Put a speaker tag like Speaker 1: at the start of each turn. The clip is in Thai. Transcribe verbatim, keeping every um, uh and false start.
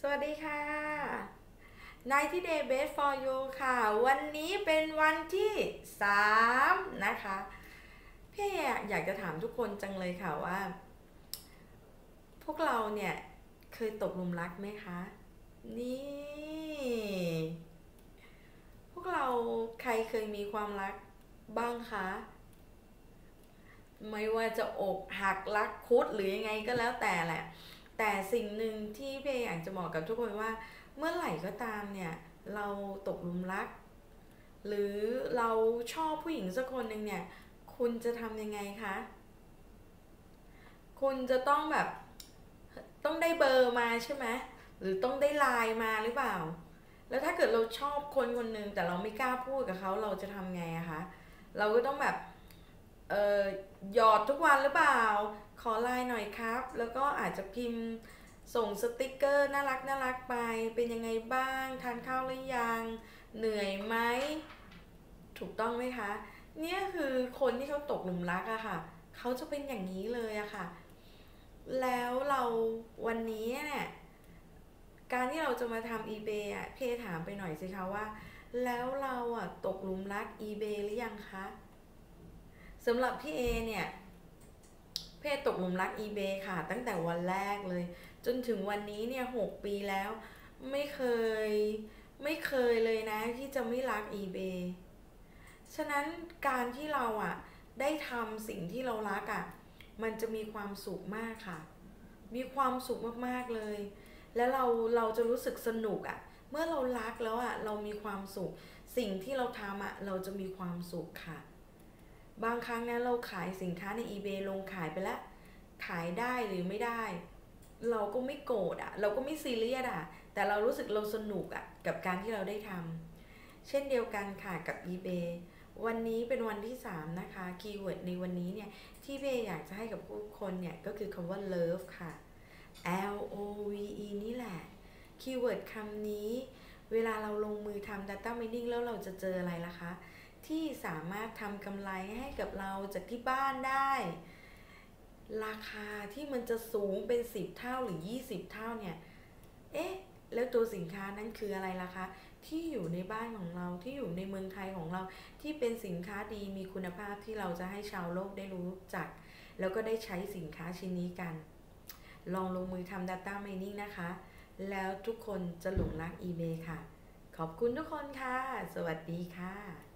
Speaker 1: สวัสดีค่ะ ไนน์ตี้ Day Best for You ค่ะ วันนี้เป็นวันที่สามนะคะพี่อยากจะถามทุกคนจังเลยค่ะว่า พวกเราเนี่ยเคยตกหลุมรักไหมคะ นี่ พวกเราใครเคยมีความรักบ้างคะ ไม่ว่าจะอกหักรักคุดหรือยังไงก็แล้วแต่แหละ แต่สิ่งหนึ่งที่พี่อยากจะบอกกับทุกคนว่าเมื่อไหร่ก็ตามเนี่ยเราตกหลุมรักหรือเราชอบผู้หญิงสักคนหนึ่งเนี่ยคุณจะทำยังไงคะคุณจะต้องแบบต้องได้เบอร์มาใช่ไหมหรือต้องได้ไลน์มาหรือเปล่าแล้วถ้าเกิดเราชอบคนคนหนึ่งแต่เราไม่กล้าพูดกับเขาเราจะทำไงอะคะเราก็ต้องแบบเออหยอดทุกวันหรือเปล่าขอไลน์หน่อยครับแล้วก็อาจจะพิมพ์ส่งสติกเกอร์น่ารักน่ารักไปเป็นยังไงบ้างทานข้าวหรือยังเหนื่อยไหมถูกต้องไหมคะเนี่ยคือคนที่เขาตกหลุมรักอะค่ะเขาจะเป็นอย่างนี้เลยอะค่ะแล้วเราวันนี้เนี่ยการที่เราจะมาทำ eBay อะพี่ถามไปหน่อยสิคะว่าแล้วเราอะตกหลุมรัก eBay หรือยังคะสำหรับพี่เอเนี่ยเพศตกหลุมรัก eBay ค่ะตั้งแต่วันแรกเลยจนถึงวันนี้เนี่ยหกปีแล้วไม่เคยไม่เคยเลยนะที่จะไม่รัก eBay ฉะนั้นการที่เราอ่ะได้ทำสิ่งที่เรารักอ่ะมันจะมีความสุขมากค่ะมีความสุขมากๆเลยแล้วเราเราจะรู้สึกสนุกอ่ะเมื่อเรารักแล้วอ่ะเรามีความสุขสิ่งที่เราทำอ่ะเราจะมีความสุขค่ะบางครั้งนะเราขายสินค้าใน eBay ลงขายไปแล้วขายได้หรือไม่ได้เราก็ไม่โกรธอ่ะเราก็ไม่ซีเรียสอ่ะแต่เรารู้สึกเราสนุกอ่ะกับการที่เราได้ทำเช่นเดียวกันค่ะกับ eBay วันนี้เป็นวันที่สามนะคะคีย์เวิร์ดในวันนี้เนี่ยที่เบย์อยากจะให้กับผู้คนเนี่ยก็คือคำว่า love ค่ะ L O V E นี่แหละคีย์เวิร์ดคำนี้เวลาเราลงมือทำ Data Mining แล้วเราจะเจออะไรล่ะคะที่สามารถทำกำไรให้กับเราจากที่บ้านได้ราคาที่มันจะสูงเป็นสิบเท่าหรือยี่สิบเท่าเนี่ยเอ๊ะแล้วตัวสินค้านั้นคืออะไรล่ะคะที่อยู่ในบ้านของเราที่อยู่ในเมืองไทยของเราที่เป็นสินค้าดีมีคุณภาพที่เราจะให้ชาวโลกได้รู้จักแล้วก็ได้ใช้สินค้าชิ้นนี้กันลองลงมือทำ Data Mining นะคะแล้วทุกคนจะหลงรัก eBay ค่ะขอบคุณทุกคนค่ะสวัสดีค่ะ